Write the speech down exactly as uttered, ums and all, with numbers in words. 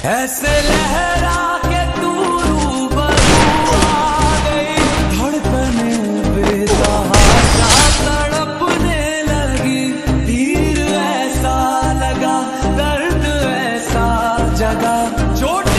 ऐसे लहरा के तू रूबरू आ गई, धड़कने बेसहारा तड़पने लगी, तीर ऐसा लगा दर्द ऐसा जगा, चोट